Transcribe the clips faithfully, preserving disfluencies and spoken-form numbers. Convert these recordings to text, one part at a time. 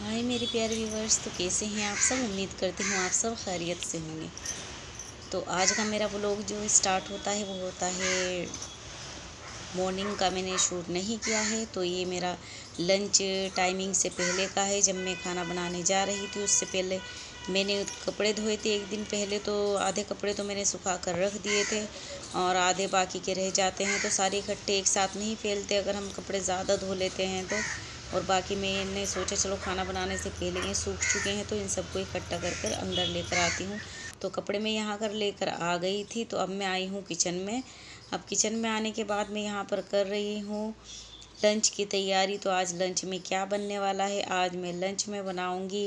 हाय मेरे प्यारे व्यूवर्स, तो कैसे हैं आप सब। उम्मीद करती हूँ आप सब खैरियत से होंगे। तो आज का मेरा व्लॉग जो स्टार्ट होता है वो होता है मॉर्निंग का। मैंने शूट नहीं किया है, तो ये मेरा लंच टाइमिंग से पहले का है। जब मैं खाना बनाने जा रही थी उससे पहले मैंने कपड़े धोए थे एक दिन पहले। तो आधे कपड़े तो मैंने सुखा कर रख दिए थे और आधे बाकी के रह जाते हैं। तो सारे इकट्ठे एक साथ नहीं फैलते अगर हम कपड़े ज़्यादा धो लेते हैं तो। और बाकी मैंने सोचा चलो खाना बनाने से पहले ये सूख चुके हैं तो इन सबको इकट्ठा कर कर अंदर लेकर आती हूँ। तो कपड़े मैं यहाँ कर लेकर आ गई थी। तो अब मैं आई हूँ किचन में। अब किचन में आने के बाद मैं यहाँ पर कर रही हूँ लंच की तैयारी। तो आज लंच में क्या बनने वाला है, आज मैं लंच में बनाऊँगी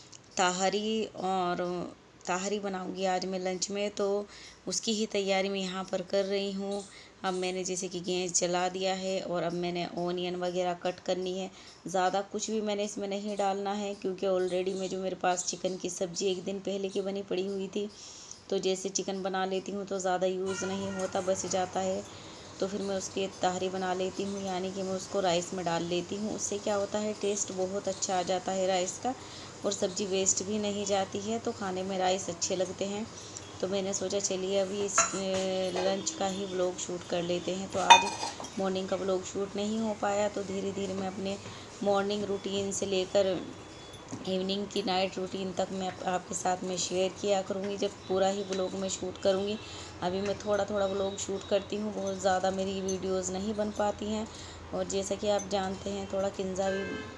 ताहरी और ताहरी बनाऊँगी आज मैं लंच में। तो उसकी ही तैयारी मैं यहाँ पर कर रही हूँ। अब मैंने जैसे कि गैस जला दिया है और अब मैंने ओनियन वगैरह कट करनी है। ज़्यादा कुछ भी मैंने इसमें नहीं डालना है क्योंकि ऑलरेडी में जो मेरे पास चिकन की सब्ज़ी एक दिन पहले की बनी पड़ी हुई थी। तो जैसे चिकन बना लेती हूँ तो ज़्यादा यूज़ नहीं होता, बच जाता है। तो फिर मैं उसकी ताहरी बना लेती हूँ, यानी कि मैं उसको राइस में डाल लेती हूँ। उससे क्या होता है, टेस्ट बहुत अच्छा आ जाता है राइस का और सब्ज़ी वेस्ट भी नहीं जाती है। तो खाने में राइस अच्छे लगते हैं। तो मैंने सोचा चलिए अभी इस लंच का ही व्लॉग शूट कर लेते हैं। तो आज मॉर्निंग का व्लॉग शूट नहीं हो पाया, तो धीरे धीरे मैं अपने मॉर्निंग रूटीन से लेकर इवनिंग की नाइट रूटीन तक मैं आपके साथ में शेयर किया करूँगी जब पूरा ही व्लॉग में शूट करूँगी। अभी मैं थोड़ा थोड़ा व्लॉग शूट करती हूँ, बहुत ज़्यादा मेरी वीडियोस नहीं बन पाती हैं। और जैसा कि आप जानते हैं थोड़ा किंजा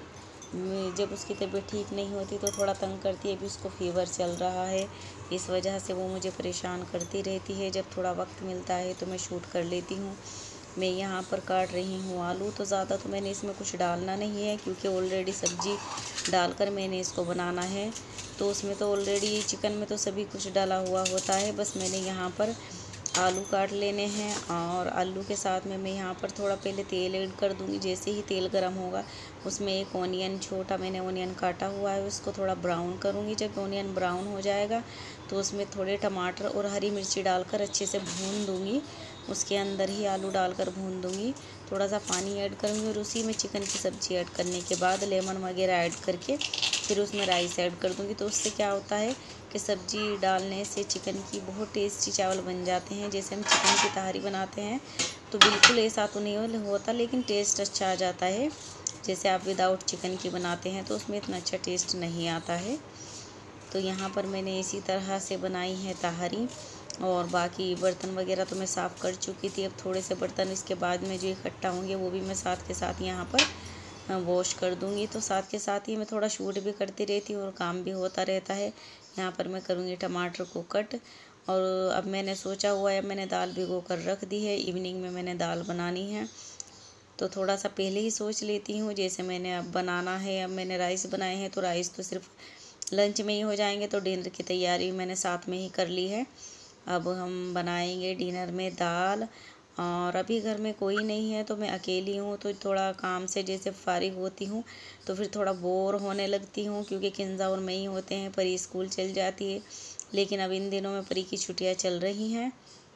भी जब उसकी तबीयत ठीक नहीं होती तो थोड़ा तंग करती है। अभी उसको फीवर चल रहा है, इस वजह से वो मुझे परेशान करती रहती है। जब थोड़ा वक्त मिलता है तो मैं शूट कर लेती हूँ। मैं यहाँ पर काट रही हूँ आलू। तो ज़्यादा तो मैंने इसमें कुछ डालना नहीं है क्योंकि ऑलरेडी सब्ज़ी डालकर मैंने इसको बनाना है। तो उसमें तो ऑलरेडी चिकन में तो सभी कुछ डाला हुआ होता है। बस मैंने यहाँ पर आलू काट लेने हैं और आलू के साथ में मैं यहाँ पर थोड़ा पहले तेल ऐड कर दूँगी। जैसे ही तेल गर्म होगा उसमें एक ऑनियन, छोटा मैंने ऑनियन काटा हुआ है, उसको थोड़ा ब्राउन करूँगी। जब ऑनियन ब्राउन हो जाएगा तो उसमें थोड़े टमाटर और हरी मिर्ची डालकर अच्छे से भून दूँगी। उसके अंदर ही आलू डालकर भून दूँगी। थोड़ा सा पानी ऐड करूँगी और उसी में चिकन की सब्ज़ी ऐड करने के बाद लेमन वगैरह ऐड करके फिर उसमें राइस ऐड कर दूँगी। तो उससे क्या होता है कि सब्ज़ी डालने से चिकन की बहुत टेस्टी चावल बन जाते हैं। जैसे हम चिकन की तहारी बनाते हैं तो बिल्कुल ऐसा तो नहीं होता, लेकिन टेस्ट अच्छा आ जाता है। जैसे आप विदाउट चिकन की बनाते हैं तो उसमें इतना अच्छा टेस्ट नहीं आता है। तो यहाँ पर मैंने इसी तरह से बनाई है तहारी। और बाकी बर्तन वगैरह तो मैं साफ़ कर चुकी थी। अब थोड़े से बर्तन इसके बाद में जो इकट्ठा होंगे वो भी मैं साथ के साथ यहाँ पर वॉश कर दूँगी। तो साथ के साथ ही मैं थोड़ा शूट भी करती रहती हूँ और काम भी होता रहता है। यहाँ पर मैं करूँगी टमाटर को कट। और अब मैंने सोचा हुआ है, मैंने दाल भिगो कर रख दी है, इवनिंग में मैंने दाल बनानी है। तो थोड़ा सा पहले ही सोच लेती हूँ। जैसे मैंने अब बनाना है, अब मैंने राइस बनाए हैं तो राइस तो सिर्फ लंच में ही हो जाएंगे। तो डिनर की तैयारी मैंने साथ में ही कर ली है। अब हम बनाएंगे डिनर में दाल। और अभी घर में कोई नहीं है तो मैं अकेली हूँ, तो थोड़ा काम से जैसे फारिग होती हूँ तो फिर थोड़ा बोर होने लगती हूँ क्योंकि किंजा और मैं ही होते हैं। परी स्कूल चल जाती है, लेकिन अब इन दिनों में परी की छुट्टियाँ चल रही हैं।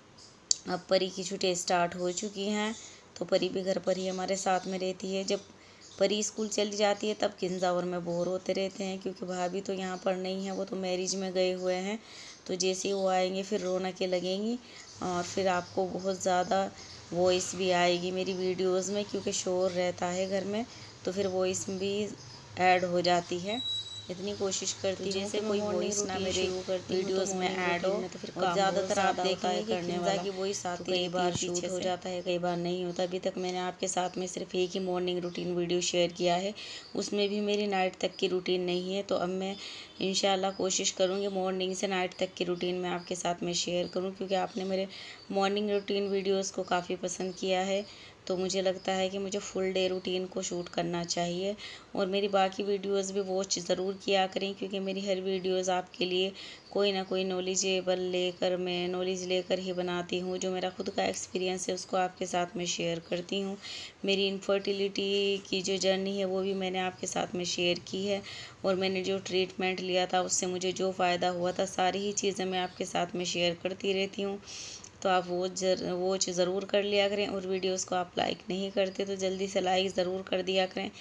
अब परी की छुट्टियाँ स्टार्ट हो चुकी हैं तो परी भी घर पर ही हमारे साथ में रहती है। जब परी स्कूल चली जाती है तब किंजा और मैं बोर होते रहते हैं क्योंकि भाभी तो यहाँ पर नहीं है, वो तो मैरिज में गए हुए हैं। तो जैसे ही वो आएंगे फिर रौनकें लगेंगी और फिर आपको बहुत ज़्यादा वॉइस भी आएगी मेरी वीडियोस में क्योंकि शोर रहता है घर में। तो फिर वॉइस भी ऐड हो जाती है। इतनी कोशिश करती हूँ कि कोई वॉइस ना मेरे वीडियोस में ऐड हो। तो फिर और ज़्यादातर आप देखेंगे कि किंजा की वॉइस आती है, कई बार शूट हो जाता है, कई बार नहीं होता। अभी तक मैंने आपके साथ में सिर्फ एक ही मॉर्निंग रूटीन वीडियो शेयर किया है, उसमें भी मेरी नाइट तक की रूटीन नहीं है। तो अब मैं इंशाल्लाह कोशिश करूँगी मॉर्निंग से नाइट तक की रूटीन में आपके साथ में शेयर करूँ, क्योंकि आपने मेरे मॉर्निंग रूटीन वीडियोस को काफ़ी पसंद किया है। तो मुझे लगता है कि मुझे फुल डे रूटीन को शूट करना चाहिए। और मेरी बाकी वीडियोस भी वॉच ज़रूर किया करें क्योंकि मेरी हर वीडियोस आपके लिए कोई ना कोई नॉलेजेबल लेकर मैं नॉलेज लेकर ही बनाती हूँ। जो मेरा खुद का एक्सपीरियंस है उसको आपके साथ में शेयर करती हूँ। मेरी इनफर्टिलिटी की जो जर्नी है वो भी मैंने आपके साथ में शेयर की है। और मैंने जो ट्रीटमेंट लिया था उससे मुझे जो फ़ायदा हुआ था, सारी ही चीज़ें मैं आपके साथ में शेयर करती रहती हूँ। तो आप वो जर वॉच ज़रूर कर लिया करें। और वीडियोस को आप लाइक नहीं करते तो जल्दी से लाइक ज़रूर कर दिया करें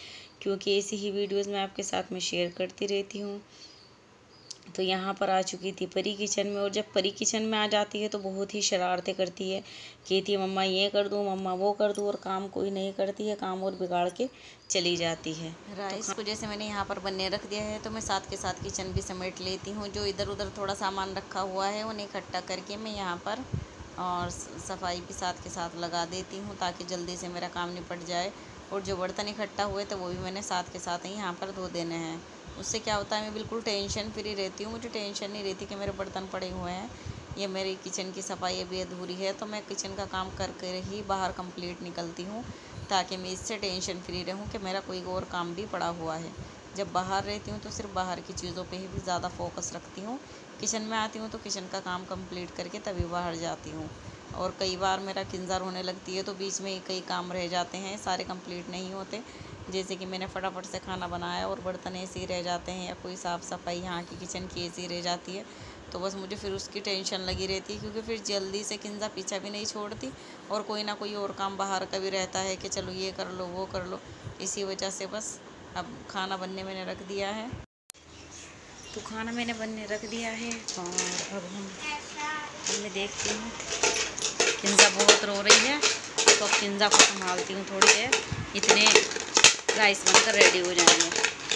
क्योंकि ऐसी ही वीडियोज़ मैं आपके साथ में शेयर करती रहती हूँ। तो यहाँ पर आ चुकी थी परी किचन में, और जब परी किचन में आ जाती है तो बहुत ही शरारतें करती है। कहती है मम्मा ये कर दूँ, मम्मा वो कर दूँ, और काम कोई नहीं करती है, काम और बिगाड़ के चली जाती है। राइस तो को जैसे मैंने यहाँ पर बनने रख दिया है, तो मैं साथ के साथ किचन भी समेट लेती हूँ। जो इधर उधर थोड़ा सामान रखा हुआ है उन्हें इकट्ठा करके मैं यहाँ पर और सफाई भी साथ के साथ लगा देती हूँ, ताकि जल्दी से मेरा काम निपट जाए। और जो बर्तन इकट्ठा हुए तो वो भी मैंने साथ के साथ ही यहाँ पर धो देने हैं। उससे क्या होता है, मैं बिल्कुल टेंशन फ्री रहती हूँ। मुझे टेंशन नहीं रहती कि मेरे बर्तन पड़े हुए हैं या मेरी किचन की सफाई अभी अधूरी है। तो मैं किचन का काम कर कर ही बाहर कंप्लीट निकलती हूँ, ताकि मैं इससे टेंशन फ्री रहूँ कि मेरा कोई और काम भी पड़ा हुआ है। जब बाहर रहती हूँ तो सिर्फ बाहर की चीज़ों पे ही भी ज़्यादा फोकस रखती हूँ। किचन में आती हूँ तो किचन का काम कंप्लीट करके तभी बाहर जाती हूँ। और कई बार मेरा किंजर होने लगती है तो बीच में कई काम रह जाते हैं, सारे कंप्लीट नहीं होते। जैसे कि मैंने फटाफट से खाना बनाया और बर्तन ऐसे ही रह जाते हैं, या कोई साफ़ सफाई यहाँ की किचन की ऐसी रह जाती है, तो बस मुझे फिर उसकी टेंशन लगी रहती है। क्योंकि फिर जल्दी से किंजा पीछा भी नहीं छोड़ती, और कोई ना कोई और काम बाहर का भी रहता है कि चलो ये कर लो वो कर लो। इसी वजह से बस अब खाना बनने मैंने रख दिया है। तो खाना मैंने बनने रख दिया है, और अब हम मैं देखती हूँ किंजा बहुत रो रही है, तो अब किंजा को संभालती हूँ थोड़ी देर, इतने राइस बनकर रेडी हो जाएंगे।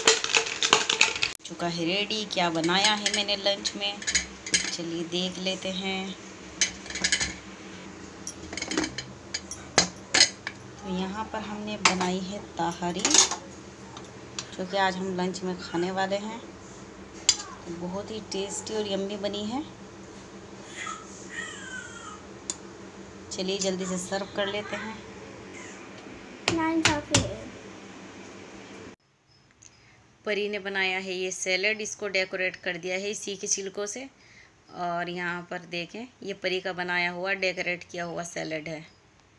चुका है रेडी। क्या बनाया है मैंने लंच में, चलिए देख लेते हैं। तो यहाँ पर हमने बनाई है ताहरी, जो कि आज हम लंच में खाने वाले हैं। तो बहुत ही टेस्टी और यम्मी बनी है। चलिए जल्दी से सर्व कर लेते हैं। परी ने बनाया है ये सैलेड, इसको डेकोरेट कर दिया है इसी के छिलकों से। और यहाँ पर देखें, ये परी का बनाया हुआ डेकोरेट किया हुआ सैलेड है।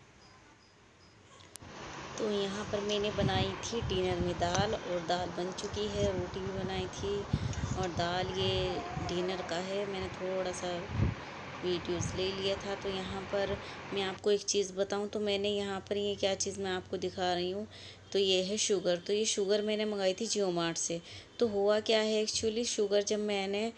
तो यहाँ पर मैंने बनाई थी डिनर में दाल, और दाल बन चुकी है। रोटी भी बनाई थी, और दाल ये डिनर का है। मैंने थोड़ा सा वीडियोस ले लिया था। तो यहाँ पर मैं आपको एक चीज़ बताऊँ, तो मैंने यहाँ पर ये क्या चीज़ मैं आपको दिखा रही हूँ, तो ये है शुगर। तो ये शुगर मैंने मंगाई थी जियो मार्ट से। तो हुआ क्या है, एक्चुअली शुगर जब मैंने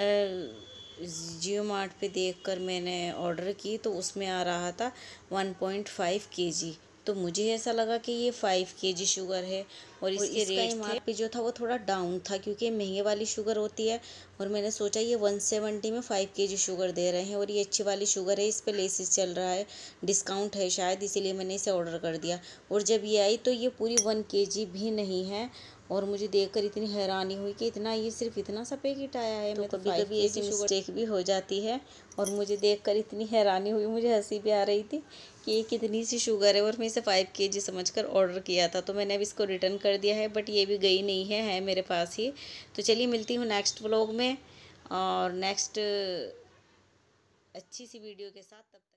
जियो मार्ट पे देखकर मैंने ऑर्डर की, तो उसमें आ रहा था वन पॉइंट फाइव के जी। तो मुझे ऐसा लगा कि ये फाइव के जी शुगर है, और इसके रेट एम आर पी जो था वो थोड़ा डाउन था, क्योंकि महंगे वाली शुगर होती है। और मैंने सोचा ये वन सेवेंटी में फाइव के जी शुगर दे रहे हैं, और ये अच्छी वाली शुगर है, इस पे लेसिस चल रहा है, डिस्काउंट है शायद, इसीलिए मैंने इसे ऑर्डर कर दिया। और जब ये आई तो ये पूरी वन के जी भी नहीं है, और मुझे देखकर इतनी हैरानी हुई कि इतना, ये सिर्फ इतना सा पैकेट आया है। तो मैं तो कभी कभी ऐसी मिस्टेक भी हो जाती है, और मुझे देखकर इतनी हैरानी हुई, मुझे हंसी भी आ रही थी कि ये कितनी सी शुगर है, और मैं इसे फाइव के जी समझ कर ऑर्डर किया था। तो मैंने अब इसको रिटर्न कर दिया है, बट ये भी गई नहीं है, है मेरे पास ही। तो चलिए मिलती हूँ नेक्स्ट व्लॉग में, और नेक्स्ट अच्छी सी वीडियो के साथ। तब